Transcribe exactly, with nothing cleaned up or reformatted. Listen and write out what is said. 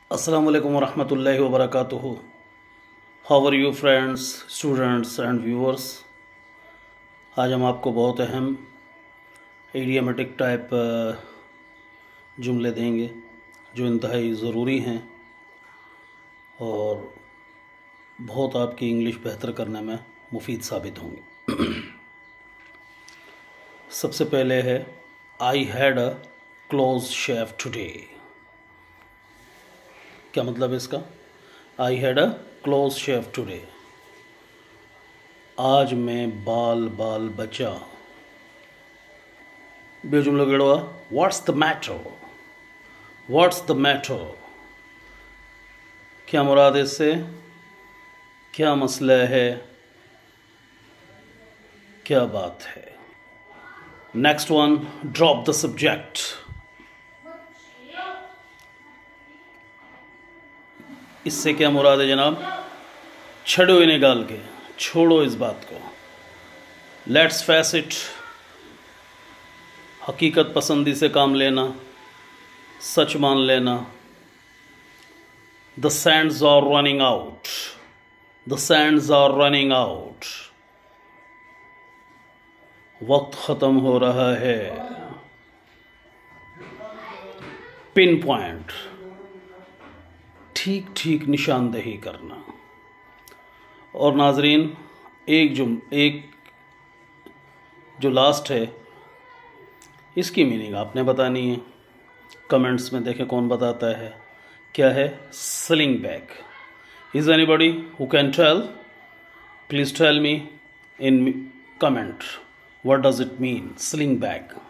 अस्सलाम वालेकुम वरहमतुल्लाहि वबरकातुहू। How are you friends, students and viewers. आज हम आपको बहुत अहम इडियमेटिक टाइप जुमले देंगे जो इंतहाई ज़रूरी हैं और बहुत आपकी इंग्लिश बेहतर करने में मुफीद साबित होंगे। सबसे पहले है I had a close shave today. क्या मतलब है इसका? I had a close shave today, आज मैं बाल बाल बचा। बे जुमलो कहिड़ो आहे? What's the matter, what's the matter. क्या मुराद इससे? क्या मसला है, क्या बात है। Next one, drop the subject. इससे क्या मुराद है जनाब? छड़ो इन्हें गाल के, छोड़ो इस बात को। लेट्स फेस इट, हकीकत पसंदी से काम लेना, सच मान लेना। The sands are running out, the sands are running out. वक्त ख़त्म हो रहा है। पिन पॉइंट, ठीक ठीक निशानदेही करना। और नाजरीन, एक जुम एक जो लास्ट है इसकी मीनिंग आपने बतानी है। कमेंट्स में देखें कौन बताता है। क्या है? Sling back. Is anybody who can tell? Please tell me in comment what does it mean, sling back.